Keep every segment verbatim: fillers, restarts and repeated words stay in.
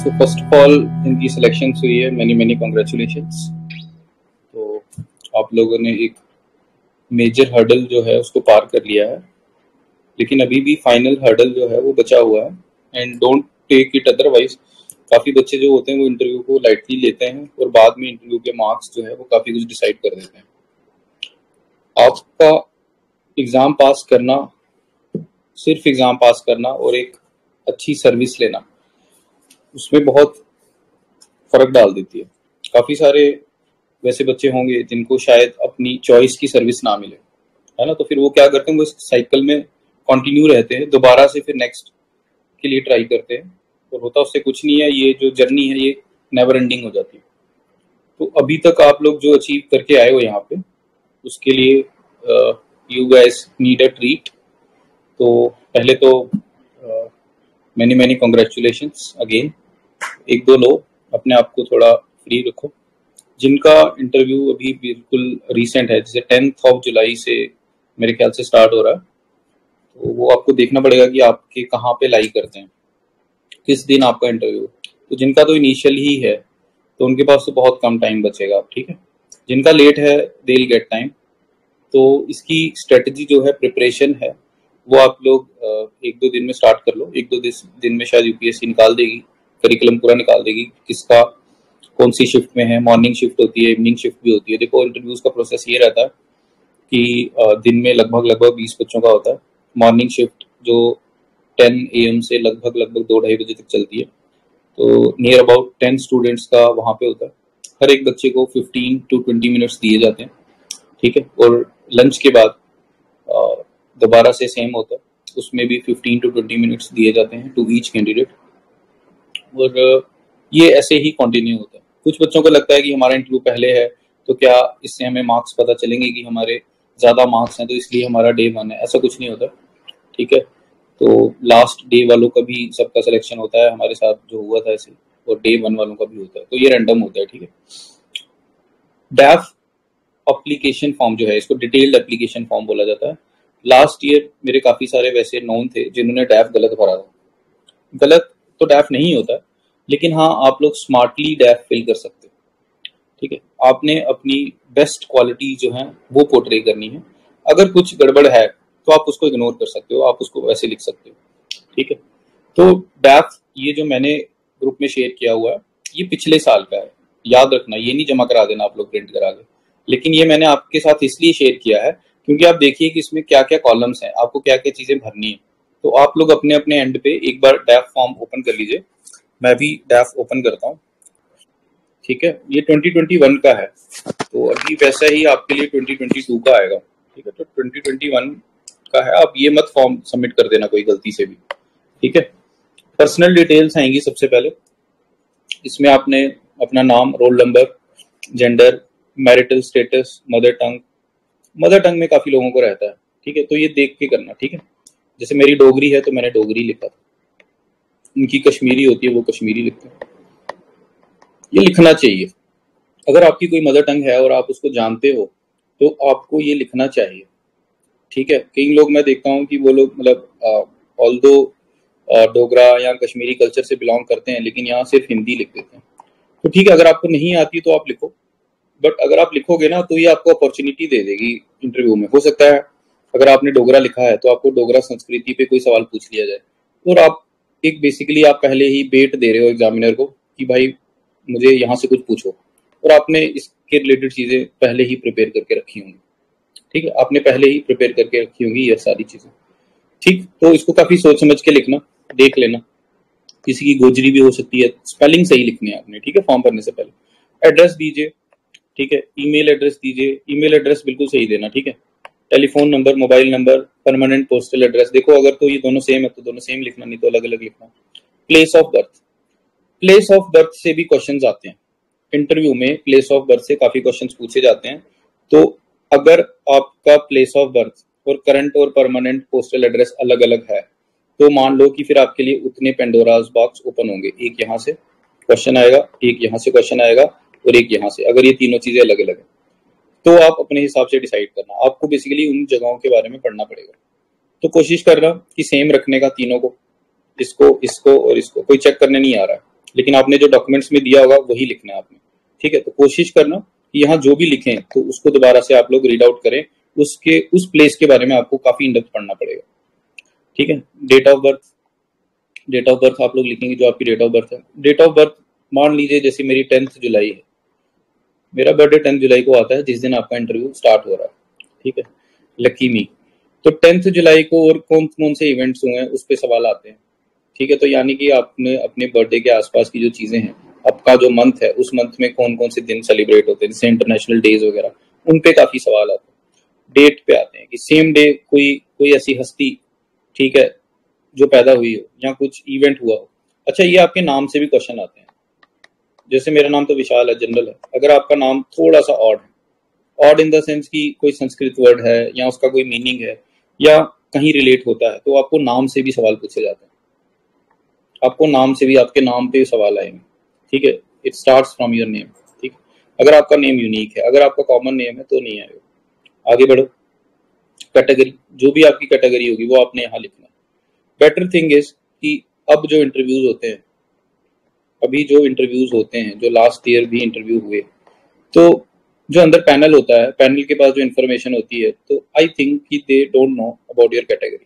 So first of all इनकी selection हुई है, मैनी मैनी कॉन्ग्रेचुलेशंस। तो आप लोगों ने एक मेजर हर्डल जो है उसको पार कर लिया है, लेकिन अभी भी फाइनल हर्डल जो है वो बचा हुआ है। And don't take it otherwise. काफ़ी बच्चे जो होते हैं वो इंटरव्यू को लाइटली लेते हैं और बाद में इंटरव्यू के मार्क्स जो है वो काफ़ी कुछ डिसाइड कर देते हैं। आपका एग्ज़ाम पास करना, सिर्फ एग्ज़ाम पास करना और एक अच्छी सर्विस लेना, उसमें बहुत फ़र्क डाल देती है। काफ़ी सारे वैसे बच्चे होंगे जिनको शायद अपनी चॉइस की सर्विस ना मिले, है ना, तो फिर वो क्या करते हैं, वो साइकिल में कंटिन्यू रहते हैं, दोबारा से फिर नेक्स्ट के लिए ट्राई करते हैं, और होता उससे कुछ नहीं है। ये जो जर्नी है ये नेवर एंडिंग हो जाती है। तो अभी तक आप लोग जो अचीव करके आए हो यहाँ पे, उसके लिए you guys need a treat. तो पहले तो मैनी मैनी कॉन्ग्रेचुलेशंस अगेन। एक दो लो, अपने आप को थोड़ा फ्री रखो। जिनका इंटरव्यू अभी बिल्कुल रिसेंट है, जैसे टेंथ ऑफ जुलाई से मेरे ख्याल से स्टार्ट हो रहा है, तो वो आपको देखना पड़ेगा कि आपके कहाँ पे लाई करते हैं, किस दिन आपका इंटरव्यू। तो जिनका तो इनिशियल ही है तो उनके पास तो बहुत कम टाइम बचेगा, ठीक है। जिनका लेट है दे विल गेट टाइम। तो इसकी स्ट्रेटजी जो है, प्रिपरेशन है, वो आप लोग एक दो दिन में स्टार्ट कर लो। एक दो दिन में शायद यूपीएससी निकाल देगी, करिकुलम पूरा निकाल देगी, किसका कौन सी शिफ्ट में है। मॉर्निंग शिफ्ट होती है, इवनिंग शिफ्ट भी होती है। देखो, इंटरव्यूज का प्रोसेस ये रहता है कि दिन में लगभग लगभग बीस बच्चों का होता है। मॉर्निंग शिफ्ट जो टेन ए एम से लगभग लगभग दो ढाई बजे तक चलती है, तो नियर अबाउट टेन स्टूडेंट्स का वहाँ पे होता है। हर एक बच्चे को फिफ्टीन टू ट्वेंटी मिनट्स दिए जाते हैं, ठीक है। और लंच के बाद दोबारा से सेम होता है, उसमें भी फिफ्टीन टू ट्वेंटी मिनट्स दिए जाते हैं टू ईच कैंडिडेट, और ये ऐसे ही कंटिन्यू होता है। कुछ बच्चों को लगता है कि हमारा इंटरव्यू पहले है तो क्या इससे हमें मार्क्स पता चलेंगे कि हमारे ज़्यादा मार्क्स हैं तो इसलिए हमारा डे वन है। ऐसा कुछ नहीं होता, ठीक है। तो लास्ट डे वालों का भी सबका सिलेक्शन होता है, हमारे साथ जो हुआ था ऐसे, और डे वन वालों का भी होता है, तो ये रैंडम होता है, ठीक है। डैफ एप्लीकेशन फॉर्म जो है, इसको डिटेल्ड एप्लीकेशन फॉर्म बोला जाता है। लास्ट ईयर मेरे काफ़ी सारे वैसे नोन थे जिन्होंने डैफ गलत भरा था। गलत तो डैफ नहीं होता, लेकिन हाँ, आप लोग स्मार्टली डैफ फिल कर सकते हो, ठीक है। आपने अपनी बेस्ट क्वालिटी जो है वो पोर्ट्रे करनी है। अगर कुछ गड़बड़ है तो आप उसको इग्नोर कर सकते हो, आप उसको वैसे लिख सकते हो, ठीक है। तो डैफ ये जो मैंने ग्रुप में शेयर किया हुआ है, ये पिछले साल का है, याद रखना। ये नहीं जमा करा देना आप लोग प्रिंट करा के, लेकिन ये मैंने आपके साथ इसलिए शेयर किया है क्योंकि आप देखिए कि इसमें क्या क्या कॉलम्स हैं, आपको क्या क्या चीजें भरनी है। तो आप लोग अपने अपने एंड पे एक बार डैफ फॉर्म ओपन कर लीजिए। मैं भी डैफ ओपन करता हूँ, ठीक है। ये ट्वेंटी ट्वेंटी वन का है, तो अभी वैसा ही आपके लिए ट्वेंटी ट्वेंटी टू का आएगा, ठीक है। तो ट्वेंटी ट्वेंटी वन का है, आप ये मत फॉर्म सबमिट कर देना कोई गलती से भी, ठीक है। पर्सनल डिटेल्स आएंगी सबसे पहले। इसमें आपने अपना नाम, roll number, gender, marital status, mother tongue. Mother tongue में काफी लोगों को रहता है, ठीक है, तो ये देख के करना, ठीक है। जैसे मेरी डोगरी है तो मैंने डोगरी लिखा था, उनकी कश्मीरी होती है वो कश्मीरी लिखते हैं। ये लिखना चाहिए। अगर आपकी कोई मदर टंग है और आप उसको जानते हो तो आपको ये लिखना चाहिए, ठीक है। कई लोग मैं देखता हूँ कि वो लोग मतलब ऑल्दो डोगरा या कश्मीरी कल्चर से बिलोंग करते हैं, लेकिन यहाँ सिर्फ हिंदी लिख देते हैं। तो ठीक है, अगर आपको नहीं आती तो आप लिखो, बट अगर आप लिखोगे ना तो ये आपको अपॉर्चुनिटी दे देगी इंटरव्यू में। हो सकता है अगर आपने डोगरा लिखा है तो आपको डोगरा संस्कृति पे कोई सवाल पूछ लिया जाए, और आप एक बेसिकली आप पहले ही बेट दे रहे हो एग्जामिनर को कि भाई मुझे यहाँ से कुछ पूछो, और आपने इसके रिलेटेड चीज़ें पहले ही प्रिपेयर करके रखी होंगी, ठीक है। आपने पहले ही प्रिपेयर करके रखी होंगी ये सारी चीज़ें, ठीक। तो इसको काफ़ी सोच समझ के लिखना, देख लेना। किसी की गोजरी भी हो सकती है, स्पेलिंग सही लिखनी है आपने, ठीक है, फॉर्म भरने से पहले। एड्रेस दीजिए, ठीक है। ईमेल एड्रेस दीजिए, ईमेल एड्रेस बिल्कुल सही देना, ठीक है। Telephone number, mobile number, permanent postal address. देखो अगर तो ये दोनों सेम है तो दोनों सेम लिखना, नहीं तो अलग अलग लिखना। Place of birth, place of birth से भी क्वेश्चंस आते हैं इंटरव्यू में। प्लेस ऑफ बर्थ से काफी क्वेश्चंस पूछे जाते हैं। तो अगर आपका प्लेस ऑफ बर्थ और करंट और परमानेंट पोस्टल एड्रेस अलग अलग है तो मान लो कि फिर आपके लिए उतने पेंडोरास बॉक्स ओपन होंगे। एक यहाँ से क्वेश्चन आएगा, एक यहाँ से क्वेश्चन आएगा, और एक यहाँ से। अगर ये तीनों चीजें अलग अलग है तो आप अपने हिसाब से डिसाइड करना। आपको बेसिकली उन जगहों के बारे में पढ़ना पड़ेगा। तो कोशिश करना कि सेम रखने का तीनों को, इसको, इसको और इसको। कोई चेक करने नहीं आ रहा है, लेकिन आपने जो डॉक्यूमेंट्स में दिया होगा वही लिखना है आपने, ठीक है। तो कोशिश करना कि यहाँ जो भी लिखें तो उसको दोबारा से आप लोग रीड आउट करें, उसके उस प्लेस के बारे में आपको काफी इन डेप्थ पढ़ना पड़ेगा, ठीक है। Date of birth, date of birth आप लोग लिखेंगे जो आपकी डेट ऑफ बर्थ है। डेट ऑफ बर्थ मान लीजिए जैसे मेरी टेंथ जुलाई है, मेरा बर्थडे टेंथ जुलाई को आता है जिस दिन आपका इंटरव्यू स्टार्ट हो रहा है, ठीक है। Lucky me. तो टेंथ जुलाई को और कौन कौन से इवेंट्स हुए हैं उस पर सवाल आते हैं, ठीक है। तो यानी कि आपने अपने बर्थडे के आसपास की जो चीजें हैं, आपका जो मंथ है उस मंथ में कौन कौन से दिन सेलिब्रेट होते हैं, जैसे इंटरनेशनल डेज वगैरह, उन पे काफी सवाल आते हैं। डेट पे आते हैं कि सेम डे कोई कोई ऐसी हस्ती, ठीक है, जो पैदा हुई हो या कुछ इवेंट हुआ हो। अच्छा, ये आपके नाम से भी क्वेश्चन आते हैं, जैसे मेरा नाम तो विशाल है, जनरल है। अगर आपका नाम थोड़ा सा ऑड है, ऑड इन द सेंस कि कोई संस्कृत वर्ड है या उसका कोई मीनिंग है या कहीं रिलेट होता है, तो आपको नाम से भी सवाल पूछे जाते हैं। आपको नाम से भी, आपके नाम पे सवाल आएंगे, ठीक है। It starts from your name, ठीक है। अगर आपका नेम यूनिक है, अगर आपका कॉमन नेम है तो नहीं आएगा। आगे बढ़ो। कैटेगरी, जो भी आपकी कैटेगरी होगी वो आपने यहाँ लिखना है। बेटर थिंग इज कि अब जो इंटरव्यूज होते हैं, अभी जो इंटरव्यूज होते हैं, जो लास्ट ईयर भी इंटरव्यू हुए, तो जो अंदर पैनल होता है, पैनल के पास जो इन्फॉर्मेशन होती है, तो आई थिंक कि they don't know about your category,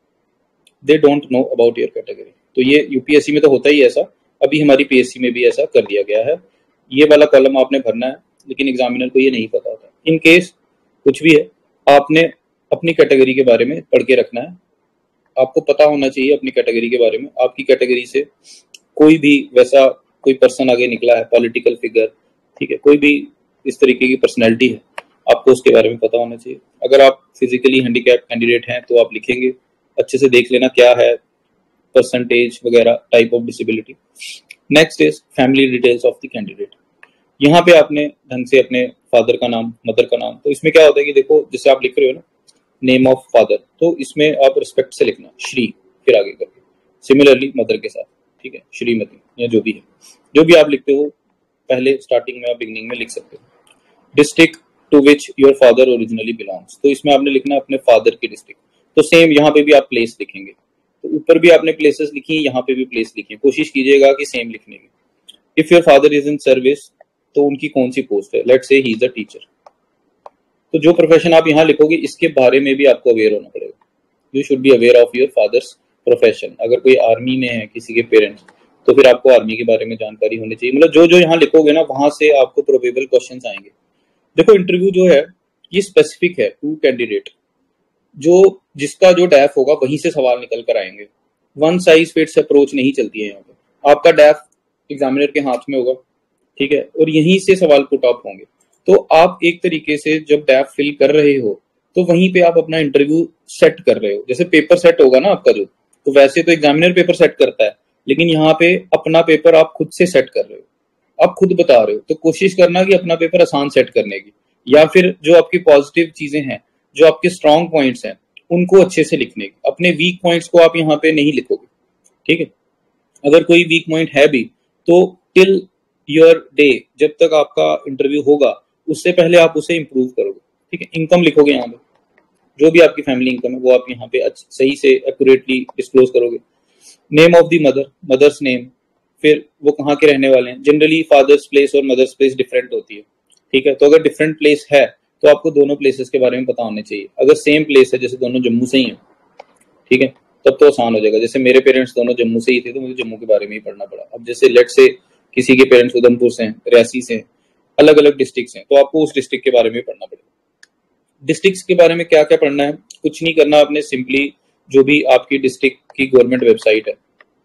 they don't know about your category. तो ये यूपीएससी में तो होता ही ऐसा, अभी हमारी पीएससी में भी ऐसा कर दिया गया है। ये वाला कॉलम आपने भरना है, लेकिन एग्जामिनर को ये नहीं पता होता। इन केस कुछ भी है, आपने अपनी कैटेगरी के बारे में पढ़ के रखना है। आपको पता होना चाहिए अपनी कैटेगरी के बारे में, आपकी कैटेगरी से कोई भी वैसा कोई पर्सन आगे निकला है, पॉलिटिकल फिगर, ठीक है, कोई भी इस तरीके की पर्सनैलिटी है, आपको उसके बारे में पता होना चाहिए। अगर आप फिजिकली हैंडीकैप कैंडिडेट हैं तो आप लिखेंगे, अच्छे से देख लेना क्या है परसेंटेज वगैरह, type of disability. Next is family details of the candidate. यहाँ पे आपने ढंग से अपने फादर का नाम, मदर का नाम, तो इसमें क्या होता है कि देखो जैसे आप लिख रहे हो ना नेम ऑफ फादर, तो इसमें आप रिस्पेक्ट से लिखना श्री, फिर आगे करके। सिमिलरली मदर के साथ, ठीक है, श्रीमती या जो भी है, जो भी आप लिखते हो पहले स्टार्टिंग में आप बिगनिंग में लिख सकते हो। District to which your father originally belongs, तो इसमें आपने लिखना अपने फादर की डिस्ट्रिक्ट। तो सेम यहाँ पे भी आप प्लेस लिखेंगे, तो ऊपर भी आपने प्लेसेस लिखी, यहाँ पे भी प्लेस लिखी, कोशिश कीजिएगा कि सेम लिखने की। If your father is in service, तो उनकी कौन सी पोस्ट है, let's say he is a teacher. तो जो प्रोफेशन आप यहाँ लिखोगे इसके बारे में भी आपको अवेयर होना पड़ेगा। You should be aware of your father's profession. अगर कोई आर्मी में है किसी के पेरेंट्स, तो फिर आपको आर्मी के बारे में जानकारी होनी चाहिए। मतलब जो जो यहाँ लिखोगे ना, वहां से आपको प्रोबेबल क्वेश्चंस आएंगे। देखो इंटरव्यू जो है ये स्पेसिफिक है टू कैंडिडेट, जो जिसका जो डैफ होगा वहीं से सवाल निकल कर आएंगे। वन साइज फिट्स अप्रोच नहीं चलती है यहाँ पे। आपका डैफ एग्जामिनर के हाथ में होगा, ठीक है, और यहीं से सवाल पुट अप होंगे। तो आप एक तरीके से जब डैफ फिल कर रहे हो तो वहीं पे आप अपना इंटरव्यू सेट कर रहे हो। जैसे पेपर सेट होगा ना आपका जो, तो वैसे तो एग्जामिनर पेपर सेट करता है, लेकिन यहाँ पे अपना पेपर आप खुद से सेट कर रहे हो, आप खुद बता रहे हो। तो कोशिश करना कि अपना पेपर आसान सेट करने की, या फिर जो आपकी पॉजिटिव चीजें हैं, जो आपके स्ट्रॉन्ग पॉइंट्स हैं, उनको अच्छे से लिखने की। अपने वीक पॉइंट्स को आप यहाँ पे नहीं लिखोगे, ठीक है। अगर कोई वीक पॉइंट है भी तो टिल योर डे, जब तक आपका इंटरव्यू होगा उससे पहले आप उसे इंप्रूव करोगे, ठीक है। इनकम लिखोगे यहाँ पे, जो भी आपकी फैमिली इनकम है वो आप यहाँ पे सही से एक्यूरेटली डिस्क्लोज करोगे। Name of the mother, mother's name, फिर वो कहाँ के रहने वाले हैं। जनरली फादर्स प्लेस और मदर्स प्लेस डिफरेंट होती है, ठीक है। तो अगर डिफरेंट प्लेस है तो आपको दोनों प्लेसेस के बारे में पता होने चाहिए। अगर सेम प्लेस है, जैसे दोनों जम्मू से ही है, ठीक है, तब तो आसान हो जाएगा। जैसे मेरे पेरेंट्स दोनों जम्मू से ही थे तो मुझे जम्मू के बारे में ही पढ़ना पड़ा। अब जैसे लेट से किसी के पेरेंट्स उधमपुर से हैं, रियासी से हैं, अलग अलग डिस्ट्रिक्ट हैं, तो आपको उस डिस्ट्रिक्ट के बारे में पढ़ना पड़ेगा। डिस्ट्रिक्ट्स के बारे में क्या क्या पढ़ना है, कुछ नहीं करना आपने, सिंपली जो भी आपकी डिस्ट्रिक्ट की गवर्नमेंट वेबसाइट है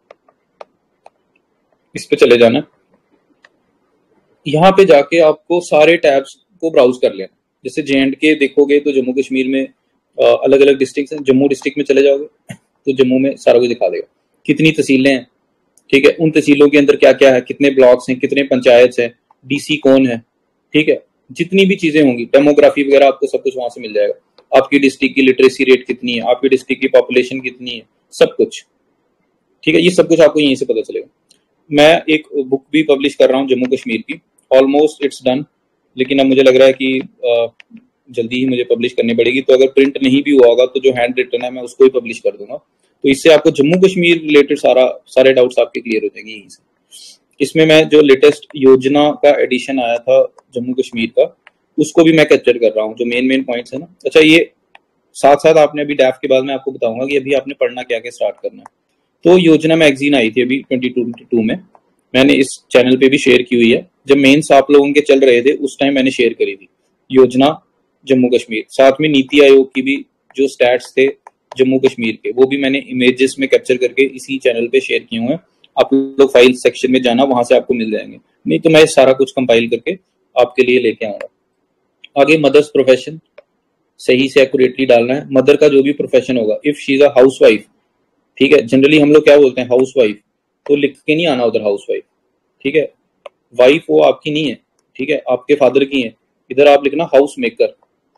इस पे चले जाना। यहाँ पे जाके आपको सारे टैब्स को ब्राउज कर लेना। जैसे जे एंड के देखोगे तो जम्मू कश्मीर में अलग अलग डिस्ट्रिक्ट हैं। जम्मू डिस्ट्रिक्ट में चले जाओगे तो जम्मू में सारा कुछ दिखा देगा, कितनी तहसीलें हैं, ठीक है, उन तहसीलों के अंदर क्या क्या है, कितने ब्लॉक्स हैं, कितने पंचायत हैं, डीसी कौन है, ठीक है, जितनी भी चीजें होंगी, डेमोग्राफी वगैरह, आपको सब कुछ वहां से मिल जाएगा। आपकी डिस्ट्रिक्ट की लिटरेसी रेट कितनी है, आपकी डिस्ट्रिक्ट की पॉपुलेशन कितनी है, सब कुछ, ठीक है, ये सब कुछ आपको यहीं से पता चलेगा। मैं एक बुक भी पब्लिश कर रहा हूँ जम्मू कश्मीर की, ऑलमोस्ट इट्स डन, लेकिन अब मुझे लग रहा है कि आ, जल्दी ही मुझे पब्लिश करनी पड़ेगी। तो अगर प्रिंट नहीं भी हुआ होगा तो जो हैंड रिटन है मैं उसको ही पब्लिश कर दूंगा। तो इससे आपको जम्मू कश्मीर रिलेटेड सारा सारे डाउट्स आपके क्लियर हो जाएंगे यहीं से। इसमें मैं जो लेटेस्ट योजना का एडिशन आया था जम्मू कश्मीर का, उसको भी मैं कैप्चर कर रहा हूँ, जो मेन मेन पॉइंट्स है ना। अच्छा, ये साथ साथ आपने अभी डैफ के बाद मैं आपको बताऊंगा कि अभी आपने पढ़ना क्या क्या स्टार्ट करना है। तो योजना मैगजीन आई थी अभी ट्वेंटी ट्वेंटी टू में, मैंने इस चैनल पे भी शेयर की हुई है। जब मेंस आप लोगों के चल रहे थे उस टाइम मैंने शेयर करी थी योजना जम्मू कश्मीर। साथ में नीति आयोग की भी जो स्टैट्स थे जम्मू कश्मीर के, वो भी मैंने इमेजेस में कैप्चर करके इसी चैनल पे शेयर किए हुए हैं। आप लोग फाइल सेक्शन में जाना, वहां से आपको मिल जाएंगे, नहीं तो मैं सारा कुछ कंपाइल करके आपके लिए लेके आऊंगा। आगे मदर्स प्रोफेशन सही से एक्यूरेटली डालना है। मदर का जो भी प्रोफेशन होगा, if she is a housewife, ठीक है, जनरली हम लोग क्या बोलते हैं हाउस वाइफ, तो लिख के नहीं आना उधर हाउस वाइफ, ठीक है। वाइफ वो आपकी नहीं है, ठीक है, आपके फादर की है, इधर आप लिखना हाउस मेकर,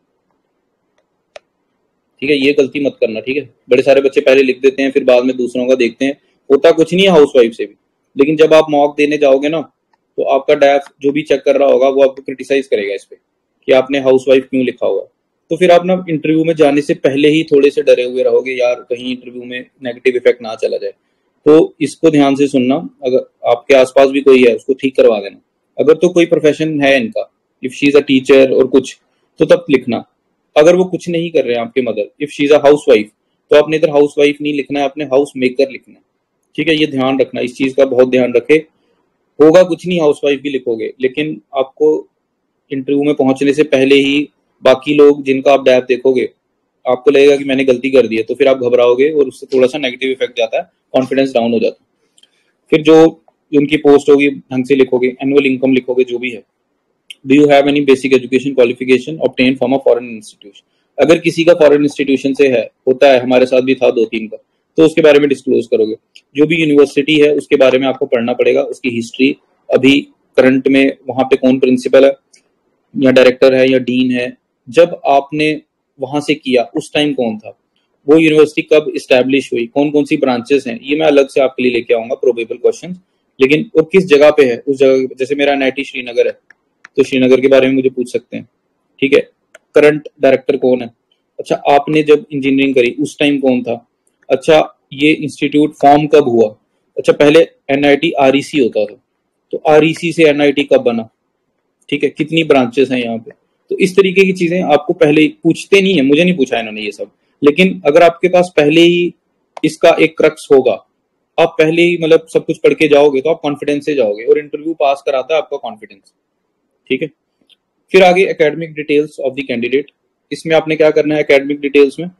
ठीक है, ये गलती मत करना, ठीक है। बड़े सारे बच्चे पहले लिख देते हैं फिर बाद में दूसरों का देखते हैं, होता कुछ नहीं है हाउस वाइफ से भी। लेकिन जब आप मॉक देने जाओगे ना, तो आपका डैफ जो भी चेक कर रहा होगा वो आपको क्रिटिसाइज करेगा इस पे कि आपने हाउस वाइफ क्यों लिखा होगा। तो फिर आप ना इंटरव्यू में जाने से पहले ही थोड़े से डरे हुए रहोगे, यार कहीं इंटरव्यू में नेगेटिव इफेक्ट ना चला जाए। तो इसको ध्यान से सुनना, अगर आपके आसपास भी कोई है उसको ठीक करवा देना। अगर तो कोई प्रोफेशन है इनका, if she is a teacher और कुछ, तो तब लिखना। अगर वो कुछ नहीं कर रहे हैं आपके mother, if she is a housewife, तो आपने इधर हाउस वाइफ नहीं लिखना है, आपने हाउस मेकर लिखना है, ठीक है। ये ध्यान रखना, इस चीज का बहुत ध्यान रखे। होगा कुछ नहीं हाउस वाइफ भी लिखोगे, लेकिन आपको इंटरव्यू में पहुंचने से पहले ही बाकी लोग जिनका आप डैप देखोगे, आपको लगेगा कि मैंने गलती कर दी है, तो फिर आप घबराओगे और उससे थोड़ा सा नेगेटिव इफेक्ट जाता है, कॉन्फिडेंस डाउन हो जाता है। फिर जो उनकी पोस्ट होगी ढंग से लिखोगे, एनुअल इनकम लिखोगे जो भी है। Do you have any basic education qualification obtain from a foreign institution. अगर किसी का फॉरेन इंस्टीट्यूशन से है, होता है, हमारे साथ भी था दो तीन का, तो उसके बारे में डिस्क्लोज करोगे। जो भी यूनिवर्सिटी है उसके बारे में आपको पढ़ना पड़ेगा, उसकी हिस्ट्री, अभी करंट में वहां पे कौन प्रिंसिपल है या डायरेक्टर है या डीन है, जब आपने वहां से किया उस टाइम कौन था, वो यूनिवर्सिटी कब इस्टेब्लिश हुई, कौन कौन सी ब्रांचेस हैं, ये मैं अलग से आपके लिए लेके आऊंगा प्रोबेबल क्वेश्चन। लेकिन और किस जगह पे है, उस जगह, जैसे मेरा एनआईटी श्रीनगर है तो श्रीनगर के बारे में मुझे पूछ सकते हैं, ठीक है। करंट डायरेक्टर कौन है, अच्छा आपने जब इंजीनियरिंग करी उस टाइम कौन था, अच्छा ये इंस्टीट्यूट फॉर्म कब हुआ, अच्छा पहले एनआईटी आरईसी होता था, तो आरईसी से एनआईटी कब बना, ठीक है, कितनी ब्रांचेस हैं यहाँ पे। तो इस तरीके की चीजें आपको पहले ही पूछते नहीं है, मुझे नहीं पूछा इन्होंने ये सब, लेकिन अगर आपके पास पहले ही इसका एक क्रक्स होगा, आप पहले ही मतलब सब कुछ पढ़ के जाओगे, तो आप कॉन्फिडेंस से जाओगे, और इंटरव्यू पास कराता है आपका कॉन्फिडेंस, ठीक है। फिर आगे academic details of the candidate, इसमें आपने क्या करना है, एकेडमिक डिटेल्स में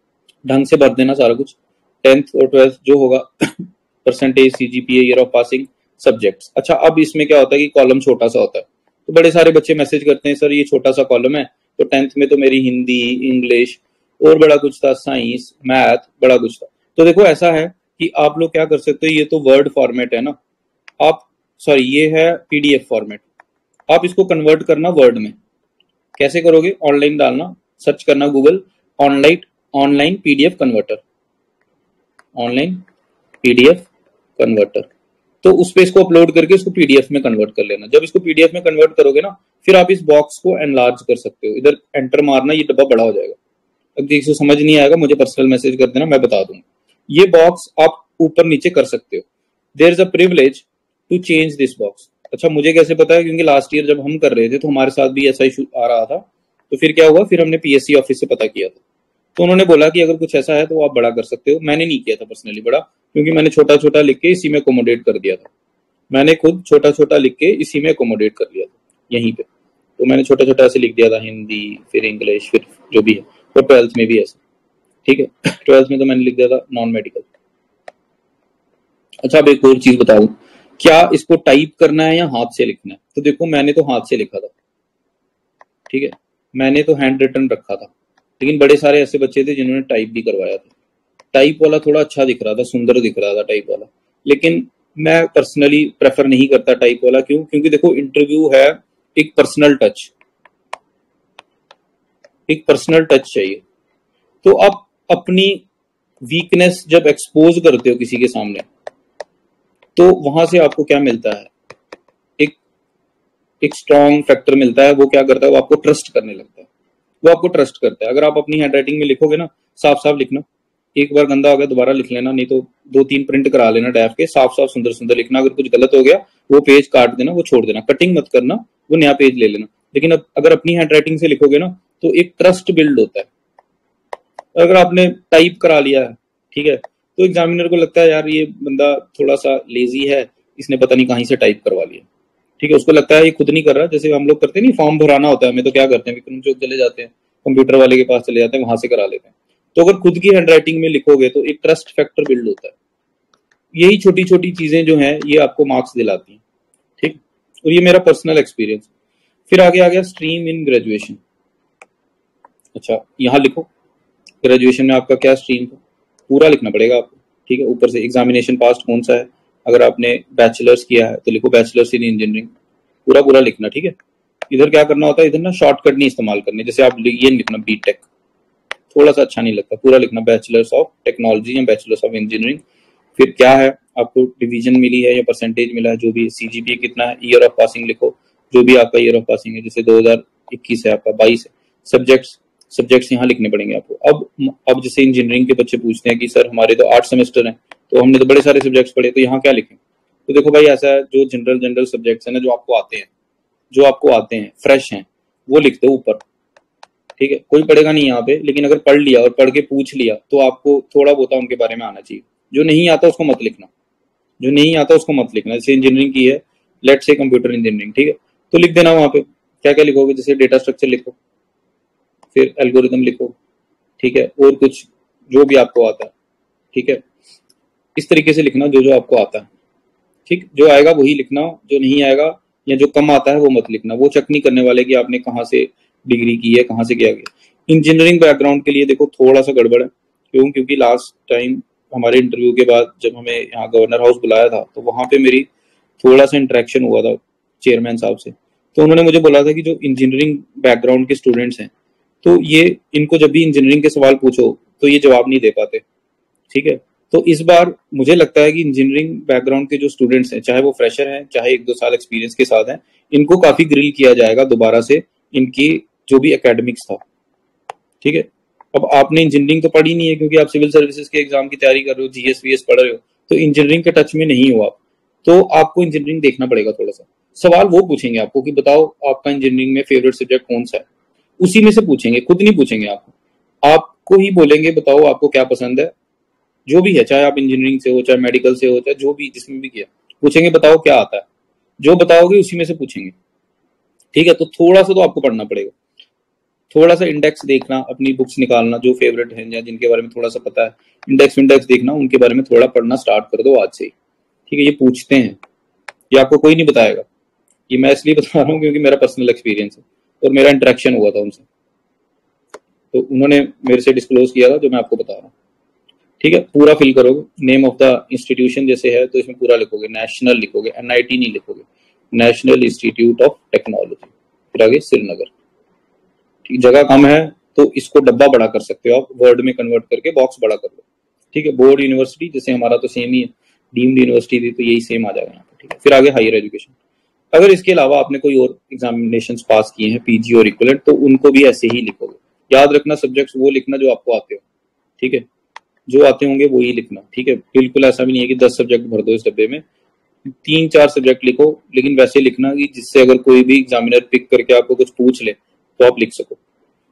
ढंग से भर देना सारा कुछ, टेंथ और ट्वेल्थ जो होगा, percentage, CGPA, year of passing, subjects. अच्छा अब इसमें क्या होता है कि कॉलम छोटा सा होता है, तो बड़े सारे बच्चे मैसेज करते हैं सर ये छोटा सा कॉलम है, तो टेंथ में तो मेरी हिंदी, इंग्लिश और बड़ा कुछ था, साइंस, मैथ, बड़ा कुछ था। तो देखो ऐसा है कि आप लोग क्या कर सकते हो, ये तो वर्ड फॉर्मेट है ना, आप सॉरी ये है पीडीएफ फॉर्मेट, आप इसको कन्वर्ट करना वर्ड में। कैसे करोगे, ऑनलाइन डालना, सर्च करना Google online online PDF converter, online PDF converter, तो उस पे इसको अपलोड करके इसको पीडीएफ में कन्वर्ट कर लेना। जब इसको पीडीएफ में कन्वर्ट करोगे ना, फिर आप इस बॉक्स को एनलार्ज कर सकते हो, इधर एंटर मारना, ये डब्बा बड़ा हो जाएगा। अगर किसी को समझ नहीं आएगा मुझे पर्सनल मैसेज कर देना, मैं बता दूंगा। ये बॉक्स आप ऊपर नीचे कर सकते हो, there is a privilege to change this box. अच्छा मुझे कैसे पता है, क्योंकि लास्ट ईयर जब हम कर रहे थे तो हमारे साथ भी ऐसा इशू आ रहा था, तो फिर क्या हुआ, फिर हमने पीएससी ऑफिस से पता किया था, तो उन्होंने बोला कि अगर कुछ ऐसा है तो आप बड़ा कर सकते हो। मैंने नहीं किया था पर्सनली बड़ा, क्योंकि मैंने छोटा छोटा लिख के इसी में अकोमोडेट कर दिया था, मैंने खुद छोटा छोटा लिख के इसी में अकोमोडेट कर लिया था यहीं पे। तो मैंने छोटा छोटा ऐसे लिख दिया था, हिंदी, फिर इंग्लिश, फिर जो भी है, और ट्वेल्थ में भी ऐसे, ठीक है। ट्वेल्थ में तो मैंने लिख दिया था नॉन मेडिकल। अच्छा अब एक और चीज बताऊं, क्या इसको टाइप करना है या हाथ से लिखना है, तो देखो मैंने तो हाथ से लिखा था, ठीक है, मैंने तो हैंड रिटन रखा था, लेकिन बड़े सारे ऐसे बच्चे थे जिन्होंने टाइप भी करवाया था। टाइप वाला थोड़ा अच्छा दिख रहा था, सुंदर दिख रहा था टाइप वाला, लेकिन मैं पर्सनली प्रेफर नहीं करता टाइप वाला। क्यों, क्योंकि देखो इंटरव्यू है, एक पर्सनल टच, एक पर्सनल टच चाहिए। तो आप अपनी वीकनेस जब एक्सपोज करते हो किसी के सामने, तो वहां से आपको क्या मिलता है, एक एक स्ट्रॉन्ग फैक्टर मिलता है। वो क्या करता है, वो आपको ट्रस्ट करने लगता है, वो आपको ट्रस्ट करता है। अगर आप अपनी हैंडराइटिंग में लिखोगे ना, साफ साफ लिखना, एक बार गंदा हो गया दोबारा लिख लेना, नहीं तो दो तीन प्रिंट करा लेना डैफ के, साफ साफ सुंदर सुंदर लिखना। अगर कुछ गलत हो गया वो पेज काट देना, वो छोड़ देना, कटिंग मत करना, वो नया पेज ले लेना। लेकिन अब अगर अपनी हैंड राइटिंग से लिखोगे ना तो एक ट्रस्ट बिल्ड होता है। अगर आपने टाइप करा लिया है, ठीक है, तो एग्जामिनर को लगता है यार ये बंदा थोड़ा सा लेजी है, इसने पता नहीं कहीं से टाइप करवा लिया, ठीक है, उसको लगता है ये खुद नहीं कर रहा। जैसे हम लोग करते नहीं, फॉर्म भराना होता है हमें, तो क्या करते हैं, विक्रम चौक चले जाते हैं, कंप्यूटर वाले के पास चले जाते हैं, वहां से करा लेते हैं। तो अगर खुद की हैंड राइटिंग में लिखोगे तो एक ट्रस्ट फैक्टर बिल्ड होता है। यही छोटी छोटी चीजें जो हैं ये आपको मार्क्स दिलाती हैं, ठीक। और ये मेरा पर्सनल एक्सपीरियंस। फिर आगे आ गया स्ट्रीम इन ग्रेजुएशन। अच्छा, यहाँ लिखो ग्रेजुएशन में आपका क्या स्ट्रीम था, पूरा लिखना पड़ेगा आपको, ठीक है। ऊपर से एग्जामिनेशन पास कौन सा है, अगर आपने बैचलर्स किया है तो लिखो बैचलर्स इन इंजीनियरिंग, पूरा पूरा लिखना, ठीक है। इधर क्या करना होता है, इधर ना शॉर्टकट नहीं इस्तेमाल करने, जैसे आप ये लिखना बीटेक, थोड़ा सा अच्छा नहीं लगता, पूरा लिखना बैचलर्स ऑफ टेक्नोलॉजी या बैचलर्स ऑफ इंजीनियरिंग। फिर क्या है, आपको डिवीजन मिली है या परसेंटेज मिला है, जो भी सीजीपीए कितना है, ईयर ऑफ पासिंग लिखो, जो भी आपका ईयर ऑफ पासिंग है, जैसे दो हज़ार इक्कीस है आपका, बाईस है। सब्जेक्ट्स सब्जेक्ट्स यहाँ लिखने पड़ेंगे आपको। अब अब जैसे इंजीनियरिंग के बच्चे पूछते हैं कि सर हमारे तो आठ सेमेस्टर हैं, तो हमने तो बड़े सारे सब्जेक्ट्स पढ़े, तो यहाँ क्या लिखें। तो देखो भाई, ऐसा है, जो जनरल जनरल सब्जेक्ट्स है ना, जो आपको आते हैं जो आपको आते हैं फ्रेश हैं, वो लिख दो ऊपर, ठीक है। कोई पढ़ेगा नहीं यहाँ पे, लेकिन अगर पढ़ लिया और पढ़ के पूछ लिया तो आपको थोड़ा बहुत उनके बारे में आना चाहिए। जो नहीं आता उसको मत लिखना, जो नहीं आता उसको मत लिखना। जैसे इंजीनियरिंग की है, लेट्स से कंप्यूटर इंजीनियरिंग, ठीक है, तो लिख देना वहां पे क्या क्या लिखोगे, जैसे डेटा स्ट्रक्चर लिखो, फिर एल्गोरिदम लिखो, ठीक है, और कुछ जो भी आपको आता है, ठीक है। इस तरीके से लिखना जो जो आपको आता है, ठीक। जो आएगा वही लिखना, जो नहीं आएगा या जो कम आता है वो मत लिखना। वो चेक नहीं करने वाले कि आपने कहाँ से डिग्री की है, कहाँ से किया गया। इंजीनियरिंग बैकग्राउंड के लिए देखो थोड़ा सा गड़बड़ है, क्यों, क्योंकि लास्ट टाइम हमारे इंटरव्यू के बाद जब हमें यहाँ गवर्नर हाउस बुलाया था, तो वहां पे मेरी थोड़ा सा इंटरेक्शन हुआ था चेयरमैन साहब से। तो उन्होंने मुझे बोला था कि जो इंजीनियरिंग बैकग्राउंड के स्टूडेंट्स हैं, तो ये इनको जब भी इंजीनियरिंग के सवाल पूछो तो ये जवाब नहीं दे पाते, ठीक है। तो इस बार मुझे लगता है कि इंजीनियरिंग बैकग्राउंड के जो स्टूडेंट्स हैं, चाहे वो फ्रेशर हैं, चाहे एक दो साल एक्सपीरियंस के साथ हैं, इनको काफी ग्रिल किया जाएगा दोबारा से, इनकी जो भी एकेडमिक्स था, ठीक है। अब आपने इंजीनियरिंग तो पढ़ी नहीं है, क्योंकि आप सिविल सर्विसेज के एग्जाम की तैयारी कर रहे हो, जीएस वीएस पढ़ रहे हो, तो इंजीनियरिंग के टच में नहीं हो आप, तो आपको इंजीनियरिंग देखना पड़ेगा थोड़ा सा। सवाल वो पूछेंगे आपको कि बताओ आपका इंजीनियरिंग में फेवरेट सब्जेक्ट कौन सा है, उसी में से पूछेंगे, खुद नहीं पूछेंगे आपको, आपको ही बोलेंगे बताओ आपको क्या पसंद है, जो भी है, चाहे आप इंजीनियरिंग से हो, चाहे मेडिकल से हो, चाहे जो भी जिसमें भी किया, पूछेंगे बताओ क्या आता है, जो बताओगे उसी में से पूछेंगे, ठीक है। तो थोड़ा सा तो आपको पढ़ना पड़ेगा, थोड़ा सा इंडेक्स देखना, अपनी बुक्स निकालना जो फेवरेट है या जिनके बारे में थोड़ा सा पता है, इंडेक्स इंडेक्स देखना, उनके बारे में थोड़ा पढ़ना स्टार्ट कर दो आज से ही, ठीक है। ये पूछते हैं, ये आपको कोई नहीं बताएगा, ये मैं इसलिए बता रहा हूँ क्योंकि मेरा पर्सनल एक्सपीरियंस है और मेरा इंटरेक्शन हुआ था उनसे, तो उन्होंने मेरे से डिस्क्लोज किया था जो मैं आपको बता रहा हूँ, ठीक है। पूरा फिल करोगे, नेम ऑफ द इंस्टीट्यूशन जैसे है तो इसमें पूरा लिखोगे, नेशनल लिखोगे, एनआईटी नहीं लिखोगे, नेशनल इंस्टीट्यूट ऑफ टेक्नोलॉजी, फिर आगे श्रीनगर, ठीक। जगह कम है तो इसको डब्बा बड़ा कर सकते हो आप, वर्ड में कन्वर्ट करके बॉक्स बड़ा कर लो, ठीक है। बोर्ड यूनिवर्सिटी जैसे हमारा तो सेम ही है, डीम्ड यूनिवर्सिटी थी तो यही सेम आ जाएगा यहाँ पे, ठीक है। फिर आगे हायर एजुकेशन, अगर इसके अलावा आपने कोई और एग्जामिनेशन पास किए हैं, पीजी और इक्विवेलेंट, तो उनको भी ऐसे ही लिखोगे। याद रखना सब्जेक्ट्स वो लिखना जो आपको आते हो, ठीक है, जो आते होंगे वो ही लिखना, ठीक है। बिल्कुल ऐसा भी नहीं है कि दस सब्जेक्ट भर दो इस डब्बे में, तीन चार सब्जेक्ट लिखो, लेकिन वैसे लिखना कि जिससे अगर कोई भी एग्जामिनर पिक करके आपको कुछ पूछ ले तो आप लिख सको।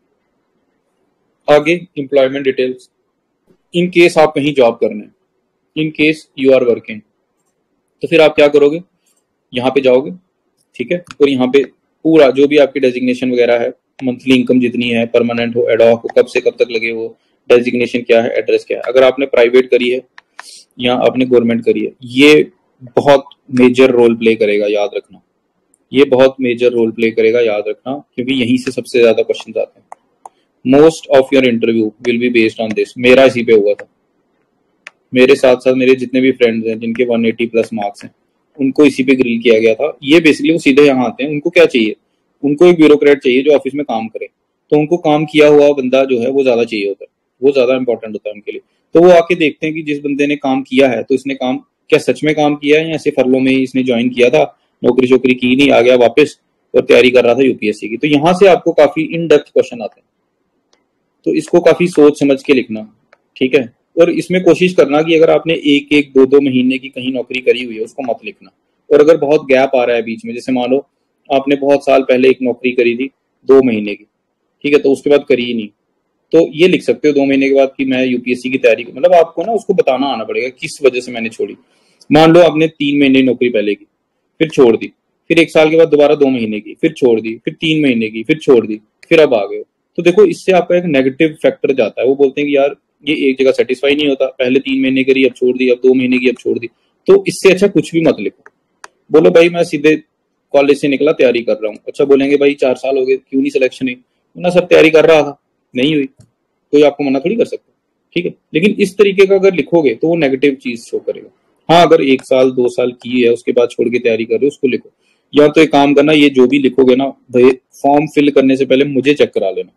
आगे एम्प्लॉयमेंट डिटेल्स, इन केस आप कहीं जॉब करना है, in case you are working, तो फिर आप क्या करोगे, यहाँ पे जाओगे, ठीक है, और यहाँ पे पूरा जो भी आपकी डेजिग्नेशन वगैरह है, मंथली इनकम जितनी है, परमानेंट हो, एडॉक हो, कब से कब तक लगे हो, डेजिग्नेशन क्या है, एड्रेस क्या है। अगर आपने प्राइवेट करी है या आपने गवर्नमेंट करी है, ये बहुत मेजर रोल प्ले करेगा, याद रखना, ये बहुत मेजर रोल प्ले करेगा, याद रखना, क्योंकि यहीं से सबसे ज्यादा क्वेश्चन आते हैं। Most of your interview will be based on this. मेरा इसी पे हुआ था, मेरे साथ साथ मेरे जितने भी फ्रेंड्स हैं जिनके एक सौ अस्सी प्लस मार्क्स हैं, उनको इसी पे ग्रिल किया गया था। ये बेसिकली वो सीधे यहाँ आते हैं, उनको क्या चाहिए, उनको एक ब्यूरोक्रेट चाहिए जो ऑफिस में काम करे, तो उनको काम किया हुआ बंदा जो है वो ज्यादा चाहिए होता है, वो ज्यादा इंपॉर्टेंट होता है उनके लिए। तो वो आके देखते हैं कि जिस बंदे ने काम किया है तो इसने काम क्या सच में काम किया है या ऐसे फरलों में ही इसने ज्वाइन किया था, नौकरी शोकरी की नहीं, आ गया वापस और तैयारी कर रहा था यूपीएससी की। तो यहाँ से आपको काफी इन डेप्थ क्वेश्चन आते हैं, तो इसको काफी सोच समझ के लिखना, ठीक है। और इसमें कोशिश करना कि अगर आपने एक एक दो दो महीने की कहीं नौकरी करी हुई है उसको मत लिखना। और अगर बहुत गैप आ रहा है बीच में, जैसे मान लो आपने बहुत साल पहले एक नौकरी करी थी दो महीने की, ठीक है, तो उसके बाद करी ही नहीं, तो ये लिख सकते हो दो महीने के बाद कि मैं यूपीएससी की तैयारी, मतलब आपको ना उसको बताना आना पड़ेगा किस वजह से मैंने छोड़ी। मान लो आपने तीन महीने नौकरी पहले की, फिर छोड़ दी, फिर एक साल के बाद दोबारा दो महीने की, फिर छोड़ दी, फिर तीन महीने की, फिर छोड़ दी, फिर अब आ गए। तो देखो इससे आपका एक नेगेटिव फैक्टर जाता है। वो बोलते हैं कि यार ये एक जगह सेटिस्फाई नहीं होता, पहले तीन महीने करी अब छोड़ दी, अब दो महीने की अब छोड़ दी। तो इससे अच्छा कुछ भी मत लिखो, बोलो भाई मैं सीधे कॉलेज से निकला तैयारी कर रहा हूँ। अच्छा बोलेंगे भाई चार साल हो गए क्यों नहीं सिलेक्शन हुई? ना सर तैयारी कर रहा था, नहीं हुई, कोई आपको मना थोड़ी कर सकता, ठीक है। लेकिन इस तरीके का अगर लिखोगे तो वो नेगेटिव चीज शो करेगा। हाँ अगर एक साल दो साल की है उसके बाद छोड़ के तैयारी कर रहे हो उसको लिखो। या तो एक काम करना, ये जो भी लिखोगे ना भाई फॉर्म फिल करने से पहले मुझे चेक करा लेना,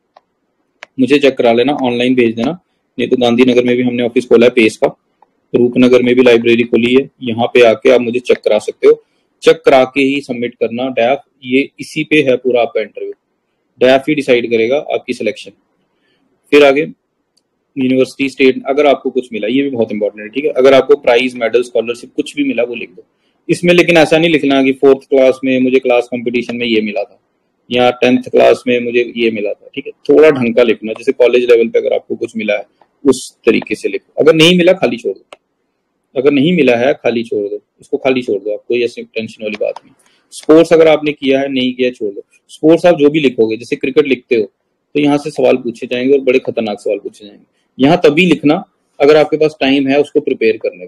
मुझे चेक करा लेना, ऑनलाइन भेज देना। नहीं तो गांधीनगर में भी हमने ऑफिस खोला है पेस का, रूपनगर में भी लाइब्रेरी खोली है, यहाँ पे आके आप मुझे चेक करा सकते हो। चेक करा के ही सबमिट करना डैफ, ये इसी पे है पूरा आपका इंटरव्यू। डैफ ही डिसाइड करेगा आपकी सिलेक्शन। फिर आगे यूनिवर्सिटी स्टेट, अगर आपको कुछ मिला, ये भी बहुत इंपॉर्टेंट है, ठीक है, अगर आपको प्राइज मेडल स्कॉलरशिप कुछ भी मिला वो लिख दो इसमें। लेकिन ऐसा नहीं लिखना कि फोर्थ क्लास में मुझे क्लास कंपटीशन में ये मिला था या टेंथ क्लास में मुझे ये मिला था, ठीक है। थोड़ा ढंग का लिखना, जैसे कॉलेज लेवल पे अगर आपको कुछ मिला है उस तरीके से लिखो। अगर नहीं मिला खाली छोड़ दो, अगर नहीं मिला है खाली छोड़ दो, उसको खाली छोड़ दो, आप कोई ऐसी टेंशन वाली बात नहीं। स्पोर्ट्स अगर आपने किया है नहीं किया छोड़ दो। स्पोर्ट्स आप जो भी लिखोगे, जैसे क्रिकेट लिखते हो तो यहाँ से सवाल पूछे जाएंगे और बड़े खतरनाक सवाल पूछे जाएंगे। यहाँ तभी लिखना अगर आपके पास टाइम है उसको प्रिपेयर करने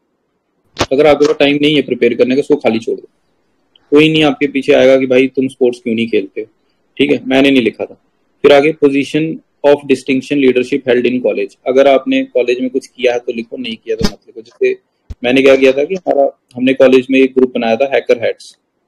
का। अगर आपके पास टाइम नहीं है प्रिपेयर करने का उसको खाली छोड़ दो। कोई नहीं आपके पीछे आएगा कि भाई तुम स्पोर्ट्स क्यों नहीं खेलते हो, ठीक है, मैंने नहीं लिखा था। फिर आगे position of distinction leadership held in college, अगर आपने कॉलेज में कुछ किया है तो लिखो, नहीं किया तो मत लिखो। जैसे मैंने क्या किया था कि हमारा हमने कॉलेज में एक ग्रुप बनाया था हैकर हैट्स,